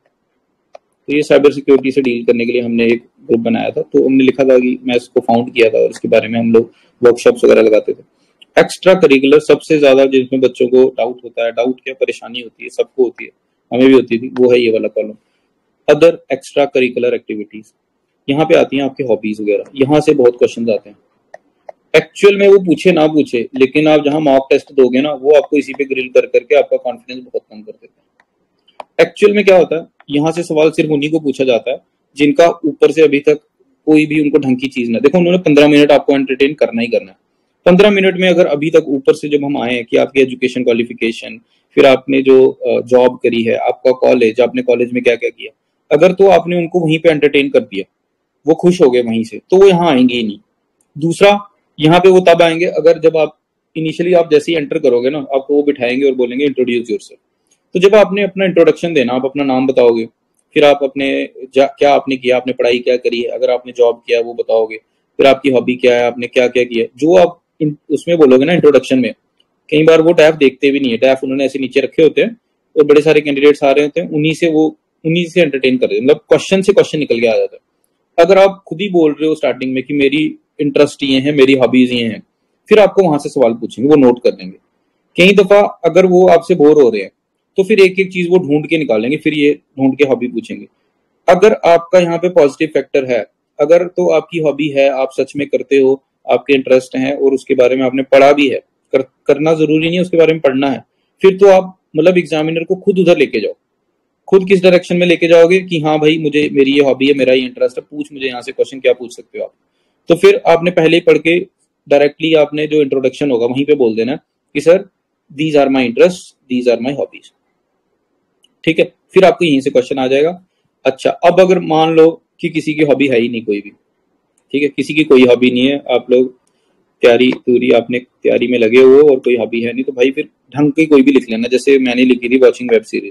तो ये साइबर सिक्योरिटी से डील करने के लिए हमने एक ग्रुप बनाया था। तो हमने लिखा था कि मैं इसको फाउंड किया था और इसके बारे में हम लोग वर्कशॉप्स वगैरह लगाते थे। एक्स्ट्रा करिकुलर सबसे ज्यादा जिसमें बच्चों को डाउट होता है, डाउट क्या परेशानी होती है, सबको होती है, हमें भी होती थी, वो है ये वाला column, other extra curricular activities. यहाँ पे आती हैं आपकी हॉबीज वगैरह, यहाँ से बहुत क्वेश्चन आते हैं। एक्चुअल में वो पूछे ना पूछे, लेकिन आप जहां मॉक टेस्ट दोगे ना वो आपको इसी पे ग्रिल कर करके आपका कॉन्फिडेंस बहुत कम कर देते हैं। एक्चुअल में क्या होता है, यहाँ से सवाल सिर्फ उन्हीं को पूछा जाता है जिनका ऊपर से अभी तक कोई भी उनको ढंग की चीज ना, देखो उन्होंने पंद्रह मिनट आपको एंटरटेन करना ही करना है। पंद्रह मिनट में अगर अभी तक ऊपर से जब हम आए हैं कि आपकी एजुकेशन क्वालिफिकेशन, फिर आपने जो जॉब करी है, आपका कॉलेज, आपने कॉलेज में क्या क्या किया, अगर तो आपने उनको वहीं पे एंटरटेन कर दिया, वो खुश हो गए वहीं से, तो वो यहाँ आएंगे ही नहीं। दूसरा, यहाँ पे वो तब आएंगे अगर जब आप इनिशियली आप जैसे ही एंटर करोगे ना आपको वो बिठाएंगे और बोलेंगे इंट्रोड्यूस योरसेल्फ। तो जब आपने अपना इंट्रोडक्शन देना, आप अपना नाम बताओगे, फिर आप अपने क्या आपने किया, आपने पढ़ाई क्या करी है, अगर आपने जॉब किया वो बताओगे, फिर आपकी हॉबी क्या है, आपने क्या क्या किया, जो आप उसमें बोलोगे ना इंट्रोडक्शन में। कई बार वो टैफ देखते भी नहीं है, टैफ उन्होंने ऐसे नीचे रखे होते हैं और बड़े सारे कैंडिडेट्स आ रहे होते हैं, उन्हीं से वो उन्हीं से एंटरटेन कर रहे हैं, मतलब क्वेश्चन से क्वेश्चन निकल के आ जाता है। अगर आप खुद ही बोल रहे हो स्टार्टिंग में कि मेरी इंटरेस्ट ये है, मेरी हॉबीज ये हैं, फिर आपको वहां से सवाल पूछेंगे, वो नोट कर लेंगे। कई दफा अगर वो आपसे बोर हो रहे हैं तो फिर एक एक चीज वो ढूंढ के निकालेंगे, फिर ये ढूंढ के हॉबी पूछेंगे। अगर आपका यहाँ पे पॉजिटिव फैक्टर है, अगर तो आपकी हॉबी है, आप सच में करते हो, आपके इंटरेस्ट हैं और उसके बारे में आपने पढ़ा भी है, कर, करना जरूरी नहीं है उसके बारे में पढ़ना है, फिर तो आप मतलब एग्जामिनर को खुद उधर लेके जाओ। खुद किस डायरेक्शन में लेके जाओगे कि हाँ भाई मुझे मेरी ये हॉबी है, मेरा ये इंटरेस्ट है, पूछ मुझे यहाँ से क्वेश्चन क्या पूछ सकते हो आप। तो फिर आपने पहले ही पढ़ के डायरेक्टली आपने जो इंट्रोडक्शन होगा वहीं पे बोल देना कि sir these are my interest, these are my hobbies, ठीक है। फिर आपको यहीं से क्वेश्चन आ जाएगा। अच्छा अब अगर मान लो कि किसी की हॉबी है ही नहीं कोई भी, ठीक है, किसी की कोई हॉबी नहीं है, आप लोग तैयारी पूरी आपने तैयारी में लगे हो और कोई हॉबी है नहीं, तो भाई फिर ढंग की कोई भी लिख लेना। जैसे मैंने लिखी थी watching web series,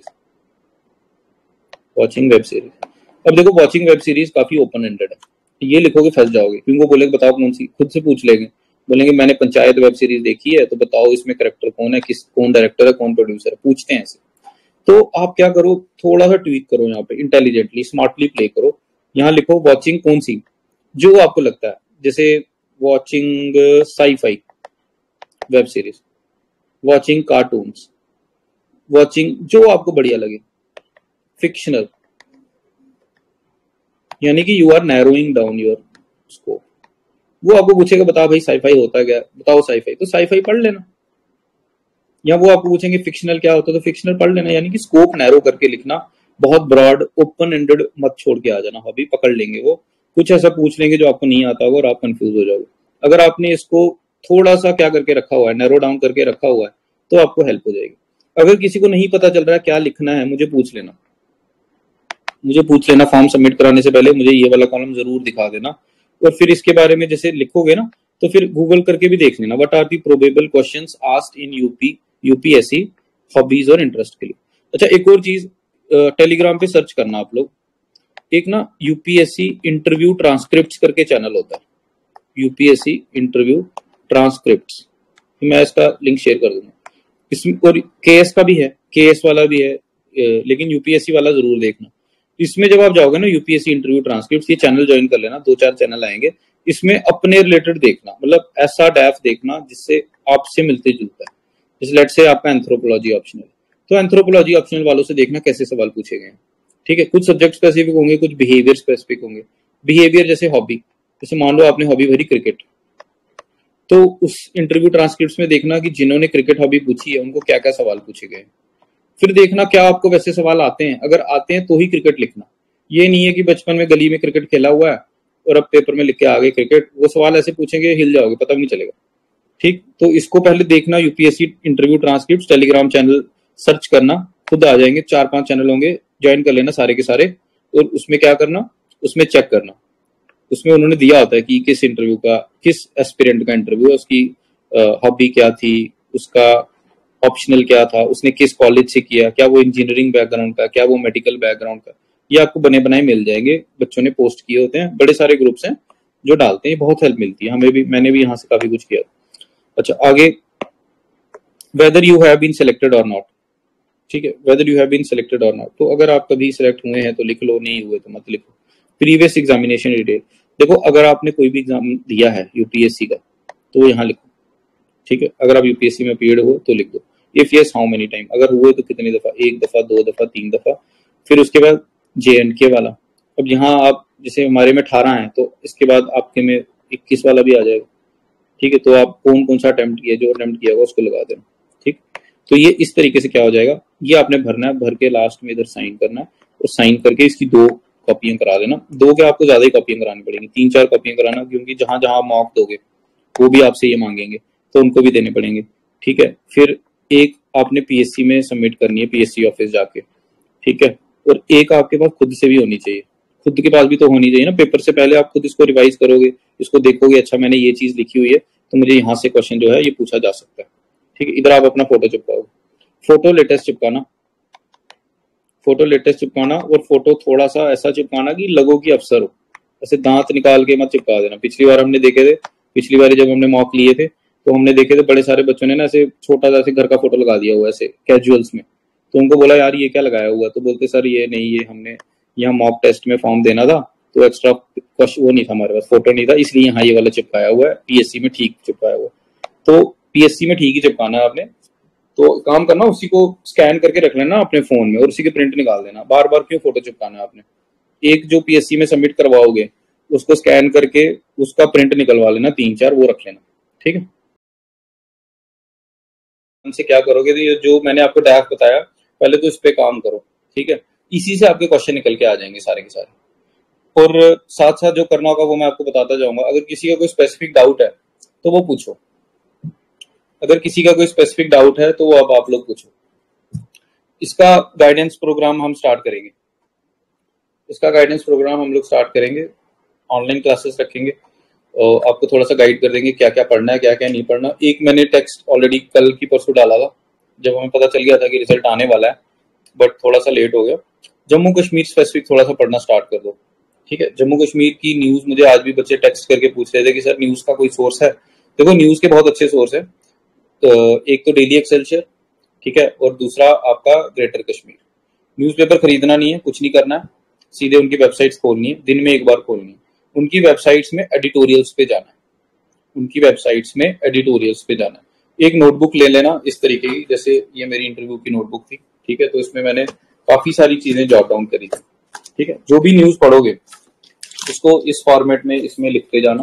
watching web series. अब देखो वॉचिंग वेब सीरीज काफी ओपन एंडेड है, ये लिखोगे फंस जाओगे, क्योंकि वो बोलेंगे बताओ कौन सी, खुद से पूछ लेंगे, बोलेंगे मैंने पंचायत वेब सीरीज देखी है तो बताओ इसमें कैरेक्टर कौन है, किस कौन डायरेक्टर है, कौन प्रोड्यूसर है, पूछते हैं ऐसे। तो आप क्या करो, थोड़ा सा ट्वीक करो, यहाँ पे इंटेलिजेंटली स्मार्टली प्ले करो। यहाँ लिखो वॉचिंग कौन सी जो आपको लगता है, जैसे watching sci-fi web series, watching cartoons, watching जो आपको बढ़िया लगे, फिक्शनल, यानी कि you are narrowing down your scope. वो आपको पूछेगा बता भाई साईफाई होता क्या, बताओ साईफाई, तो साईफाई पढ़ लेना। या वो आपको पूछेंगे फिक्शनल क्या होता है, तो फिक्शनल पढ़ लेना। यानी कि स्कोप नैरो करके लिखना, बहुत ब्रॉड ओपन एंडेड मत छोड़ के आ जाना, हॉबी पकड़ लेंगे वो। कुछ ऐसा पूछ लेंगे जो आपको नहीं आता होगा और आप कंफ्यूज हो जाओगे। अगर आपने इसको थोड़ा सा क्या करके रखा हुआ है, नैरो डाउन करके रखा हुआ है, तो आपको हेल्प हो जाएगी। अगर किसी को नहीं पता चल रहा है क्या लिखना है, मुझे पूछ लेना, मुझे पूछ लेना फॉर्म सबमिट कराने से पहले, मुझे ये वाला कॉलम जरूर दिखा देना। और फिर इसके बारे में जैसे लिखोगे ना, तो फिर गूगल करके भी देख लेना, what are the probable questions asked in UP UPSC hobbies और इंटरेस्ट के लिए। अच्छा, एक और चीज, टेलीग्राम पे सर्च करना आप लोग, एक ना यूपीएससी इंटरव्यू ट्रांसक्रिप्ट करके चैनल होता है, यूपीएससी इंटरव्यू ट्रांसक्रिप्ट, मैं इसका लिंक शेयर कर दूंगा। इसमें और केएस का भी है, केएस वाला भी है, लेकिन यूपीएससी वाला जरूर देखना। इसमें जब आप जाओगे ना यूपीएससी इंटरव्यू ट्रांसक्रिप्ट, ये चैनल ज्वाइन कर लेना, दो चार चैनल आएंगे। इसमें अपने रिलेटेड देखना, मतलब ऐसा डैफ देखना जिससे आपसे मिलते जुलता है। जैसे लेट से आपका एंथ्रोपोलॉजी ऑप्शनल, तो एंथ्रोपोलॉजी ऑप्शनल वालों से देखना कैसे सवाल पूछे गए हैं। ठीक है, कुछ सब्जेक्ट स्पेसिफिक होंगे, कुछ बिहेवियर स्पेसिफिक होंगे। बिहेवियर जैसे हॉबी, जैसे मान लो आपने हॉबी भरी क्रिकेट, तो उस इंटरव्यू ट्रांसक्रिप्ट में देखना कि जिन्होंने क्रिकेट हॉबी पूछी है उनको क्या क्या सवाल पूछे गए। फिर देखना क्या आपको वैसे सवाल आते हैं, अगर आते हैं तो ही क्रिकेट लिखना। ये नहीं है कि बचपन में गली में क्रिकेट खेला हुआ है और अब पेपर में लिख के आ गए क्रिकेट, वो सवाल ऐसे पूछेंगे हिल जाओगे, पता भी नहीं चलेगा। ठीक, तो इसको पहले देखना, UPSC interview transcript Telegram channel search करना, खुद आ जाएंगे, चार पांच चैनल होंगे, ज्वाइन कर लेना सारे के सारे। और उसमें क्या करना, उसमें चेक करना, उसमें उन्होंने दिया होता है कि किस इंटरव्यू का, किस एस्पिरेंट का इंटरव्यू है, उसकी हॉबी क्या थी, उसका ऑप्शनल क्या था, उसने किस कॉलेज से किया, क्या वो इंजीनियरिंग बैकग्राउंड का, क्या वो मेडिकल बैकग्राउंड का। ये आपको बने बनाए मिल जाएंगे, बच्चों ने पोस्ट किए होते हैं, बड़े सारे ग्रुप्स हैं जो डालते हैं, बहुत हेल्प मिलती है हमें भी, मैंने भी यहाँ से काफी कुछ किया। अच्छा, आगे, whether you have been selected or not. ठीक है, whether you have been selected or not, तो अगर आप कभी सिलेक्ट हुए हैं तो लिख लो, नहीं हुए तो मत लिखो। प्रीवियस एग्जामिनेशन डिटेल, देखो अगर आपने कोई भी एग्जाम दिया है यूपीएससी का तो यहाँ लिखो। ठीक है, अगर आप यूपीएससी में अपीयर्ड हो तो लिख दो, if yes how many time, अगर हुए तो कितनी दफा, एक दफा, दो दफा, तीन दफा। फिर उसके बाद जे एंड के वाला, अब यहाँ आप जैसे हमारे में अठारह है तो इसके बाद आपके में इक्कीस वाला भी आ जाएगा। ठीक है, तो आप कौन कौन सा अटेम्प्ट किया, जो अटेम्प्ट किया होगा उसको लगा देना। ठीक, तो ये इस तरीके से क्या हो जाएगा, ये आपने भरना है, भर के लास्ट में इधर साइन करना है और साइन करके इसकी दो कॉपियां करा देना। दो क्या, आपको ज्यादा ही कॉपियां करानी पड़ेंगी, तीन चार कॉपियां कराना, क्योंकि जहां जहां आप मॉक दोगे वो भी आपसे ये मांगेंगे तो उनको भी देने पड़ेंगे। ठीक है, फिर एक आपने पीएससी में सबमिट करनी है, पीएससी ऑफिस जाके। ठीक है, और एक आपके पास खुद से भी होनी चाहिए, खुद के पास भी तो होनी चाहिए ना, पेपर से पहले आप खुद इसको रिवाइज करोगे, इसको देखोगे, अच्छा मैंने ये चीज लिखी हुई है तो मुझे यहाँ से क्वेश्चन जो है ये पूछा जा सकता है। ठीक है, इधर आप अपना फोटो चिपकाओगे, फोटो लेटेस्ट चिपकाना, फोटो लेटेस्ट चिपकाना, और फोटो थोड़ा सा ऐसा चिपकाना कि लगो कि अफसर हो, ऐसे दांत निकाल के मत चिपका देना। पिछली बार हमने देखे थे, पिछली बार जब हमने मॉक लिए थे तो हमने देखे थे बड़े सारे बच्चों ने ना ऐसे छोटा सा ऐसे घर का फोटो लगा दिया हुआ ऐसे कैजुअल्स में, तो उनको बोला यार ये क्या लगाया हुआ, तो बोलते सर ये नहीं, ये हमने यहाँ मॉक टेस्ट में फॉर्म देना था तो एक्स्ट्रा वो नहीं था हमारे पास, फोटो नहीं था, इसलिए यहाँ ये वाला चिपकाया हुआ है, पीएससी में ठीक चिपकाया हुआ। तो पीएससी में ठीक ही चिपकाना है आपने, तो काम करना उसी को स्कैन करके रख लेना अपने फोन में और उसी के प्रिंट निकाल देना। बार बार क्यों फोटो चिपकाना है आपने, एक जो पीएससी में सबमिट करवाओगे उसको स्कैन करके उसका प्रिंट निकलवा लेना, तीन चार वो रख लेना। ठीक है, हमसे क्या करोगे तो ये जो मैंने आपको डैफ बताया पहले तो इस पे काम करो। ठीक है, इसी से आपके क्वेश्चन निकल के आ जाएंगे सारे के सारे, और साथ साथ जो करना होगा वो मैं आपको बताता जाऊंगा। अगर किसी का कोई स्पेसिफिक डाउट है तो वो पूछो, अगर किसी का कोई स्पेसिफिक डाउट है तो वो अब आप लोग पूछो। इसका गाइडेंस प्रोग्राम हम स्टार्ट करेंगे, इसका गाइडेंस प्रोग्राम हम लोग स्टार्ट करेंगे, ऑनलाइन क्लासेस रखेंगे और आपको थोड़ा सा गाइड कर देंगे क्या क्या पढ़ना है, क्या क्या नहीं पढ़ना। एक मैंने टेक्स्ट ऑलरेडी कल की परसों डाला था जब हमें पता चल गया था कि रिजल्ट आने वाला है, बट थोड़ा सा लेट हो गया। जम्मू कश्मीर स्पेसिफिक थोड़ा सा पढ़ना स्टार्ट कर दो। ठीक है, जम्मू कश्मीर की न्यूज मुझे आज भी बच्चे टेक्स्ट करके पूछ रहे थे कि सर न्यूज का कोई सोर्स है। देखो न्यूज के बहुत अच्छे सोर्स है, तो एक तो डेली एक्सेलशियर, ठीक है, और दूसरा आपका ग्रेटर कश्मीर। न्यूज़पेपर खरीदना नहीं है, कुछ नहीं करना है, सीधे उनकी वेबसाइट्स खोलनी है, दिन में एक बार खोलनी है, उनकी वेबसाइट्स में एडिटोरियल्स पे जाना है, उनकी वेबसाइट्स में एडिटोरियल्स पे जाना है। एक नोटबुक ले लेना इस तरीके की, जैसे ये मेरी इंटरव्यू की नोटबुक थी। ठीक है, तो इसमें मैंने काफी सारी चीजें जॉट डाउन करी थी। ठीक है, जो भी न्यूज पढ़ोगे उसको इस फॉर्मेट में इसमें लिखते जाना,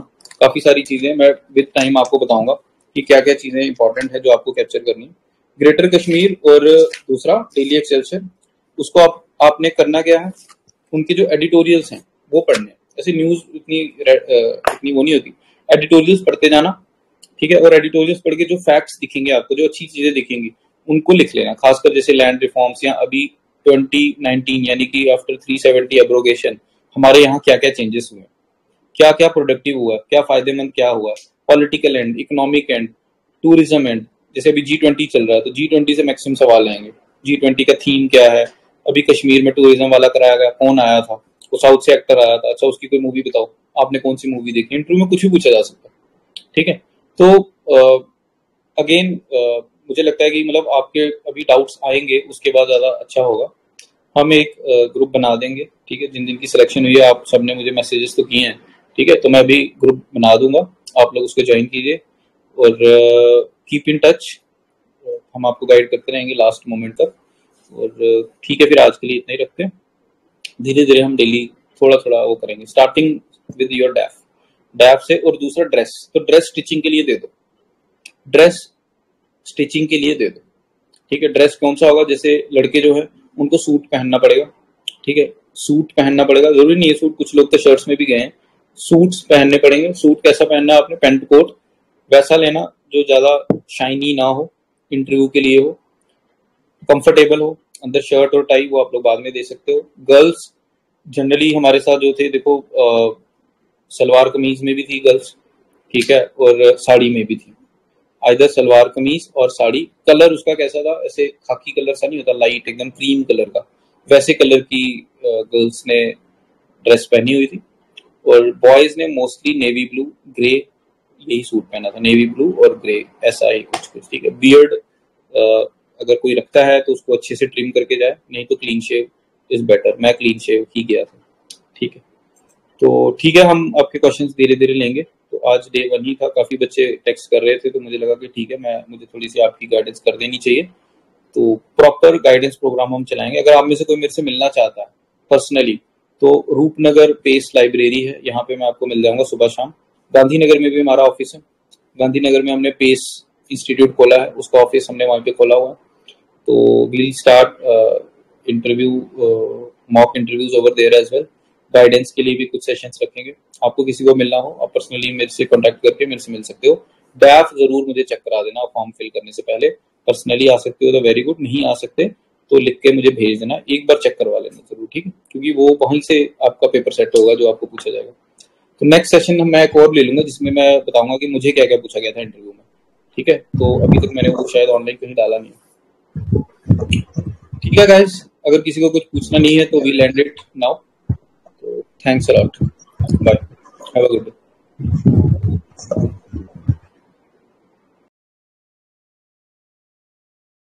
काफी सारी चीजें मैं विद टाइम आपको बताऊंगा कि क्या क्या चीजें इंपॉर्टेंट है जो आपको कैप्चर करनी है। ग्रेटर कश्मीर और दूसरा डेली एक्सेलसियर, उसको आप आपने करना क्या है, उनके जो एडिटोरियल्स हैं वो पढ़ने हैं। ऐसे न्यूज इतनी इतनी वो नहीं होती, एडिटोरियल्स पढ़ते जाना, ठीक है। और एडिटोरियल्स पढ़ के जो फैक्ट्स दिखेंगे आपको, जो अच्छी चीजें दिखेंगी, उनको लिख लेना। खासकर जैसे लैंड रिफॉर्म्स या अभी ट्वेंटी नाइनटीन यानी कि आफ्टर थ्री सेवेंटी एब्रोगेशन हमारे यहाँ क्या क्या चेंजेस हुए, क्या क्या प्रोडक्टिव हुआ, क्या फायदेमंद क्या हुआ, political end, economic end, tourism end. जैसे अभी जी ट्वेंटी चल रहा है तो जी ट्वेंटी से मैक्सिमम सवाल आएंगे। जी ट्वेंटी का थीम क्या है, अभी कश्मीर में टूरिज्म वाला कराया गया, कौन आया था, वो साउथ से एक्टर आया था, अच्छा उसकी कोई मूवी बताओ, आपने कौन सी मूवी देखी। इंटरव्यू में कुछ भी पूछा जा सकता है, ठीक है। तो अगेन मुझे लगता है कि मतलब आपके अभी डाउट्स आएंगे, उसके बाद ज्यादा अच्छा होगा। हम एक ग्रुप बना देंगे, ठीक है। जिन जिन की सिलेक्शन हुई है, आप सबने मुझे मैसेजेस तो किए हैं, ठीक है, तो मैं अभी ग्रुप बना दूंगा, आप लोग उसको ज्वाइन कीजिए और कीप इन टच। हम आपको गाइड करते रहेंगे लास्ट मोमेंट तक। और ठीक है, फिर आज के लिए इतना ही रखते हैं। धीरे धीरे हम डेली थोड़ा थोड़ा वो करेंगे, starting with your DAF DAF से। और दूसरा ड्रेस, तो ड्रेस स्टिचिंग के लिए दे दो, ड्रेस स्टिचिंग के लिए दे दो, ठीक है। ड्रेस कौन सा होगा, जैसे लड़के जो है उनको सूट पहनना पड़ेगा, ठीक है, सूट पहनना पड़ेगा। जरूरी नहीं है सूट, कुछ लोग तो शर्ट्स में भी गए हैं, सूट्स पहनने पड़ेंगे। सूट कैसा पहनना है आपने, पैंट कोट वैसा लेना जो ज्यादा शाइनी ना हो, इंटरव्यू के लिए हो, कंफर्टेबल हो, अंदर शर्ट और टाई वो आप लोग बाद में दे सकते हो। गर्ल्स जनरली हमारे साथ जो थे, देखो आ, सलवार कमीज में भी थी गर्ल्स, ठीक है, और साड़ी में भी थी। आइदर सलवार कमीज और साड़ी। कलर उसका कैसा था, ऐसे खाकी कलर सा नहीं होता, लाइट एकदम क्रीम कलर का, वैसे कलर की गर्ल्स ने ड्रेस पहनी हुई थी। और बॉयज ने मोस्टली नेवी ब्लू ग्रे यही सूट पहना था, नेवी ब्लू और ग्रे ऐसा ही कुछ कुछ, ठीक है। बियर्ड अगर कोई रखता है तो उसको अच्छे से ट्रिम करके जाए, नहीं तो क्लीन शेव इज बेटर। मैं क्लीन शेव ही गया था, ठीक है। तो ठीक है, हम आपके क्वेश्चंस धीरे धीरे लेंगे। तो आज डे वन ही था, काफी बच्चे टेक्स्ट कर रहे थे, तो मुझे लगा कि ठीक है, मैं मुझे थोड़ी सी आपकी गाइडेंस कर देनी चाहिए। तो प्रॉपर गाइडेंस प्रोग्राम हम चलाएंगे। अगर आप में से कोई मेरे से मिलना चाहता है पर्सनली, तो रूपनगर पेस लाइब्रेरी है, यहाँ पे मैं आपको मिल जाऊंगा सुबह शाम। गांधीनगर में भी हमारा ऑफिस है, गांधीनगर में हमने पेस इंस्टीट्यूट खोला है, उसका ऑफिस हमने वहाँ पे खोला हुआ है। तो we'll start interview, mock interviews over there as well. Guidance के लिए भी कुछ सेशंस रखेंगे। आपको किसी को मिलना हो, आप पर्सनली मेरे से कांटेक्ट करके मेरे से मिल सकते हो। डैफ जरूर मुझे चेक करा देना फॉर्म फिल करने से पहले। पर्सनली आ सकते हो तो वेरी गुड, नहीं आ सकते तो लिख के मुझे भेज देना, एक बार चेक करवा लेना जरूर, ठीक है, क्योंकि वो वहीं से आपका पेपर सेट होगा जो आपको पूछा जाएगा। तो नेक्स्ट सेशन मैं एक और ले लूंगा जिसमें मैं बताऊंगा कि मुझे क्या क्या पूछा गया था इंटरव्यू में, ठीक है। तो अभी तक मैंने वो शायद ऑनलाइन कहीं डाला नहीं, ठीक है गाइस। अगर किसी को कुछ पूछना नहीं है तो we land it now. Thanks a lot, bye, have a good day.